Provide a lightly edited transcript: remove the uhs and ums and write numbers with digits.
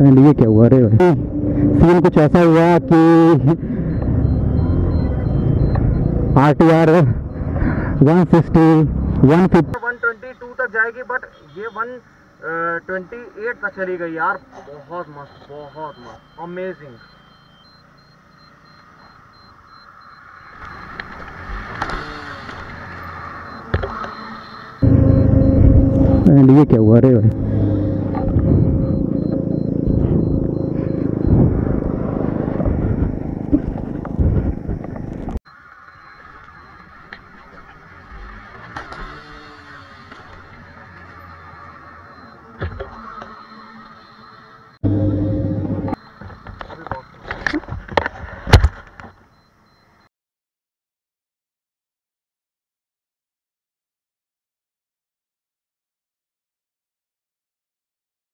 And ये क्या हुआ रे भाई, सीन कुछ ऐसा हुआ कि RTR 160 150 122 तक जाएगी, बट ये 128 तक चली गई यार। बहुत मस्त, बहुत मस्त, अमेजिंग। एंड ये क्या हुआ रे भाई।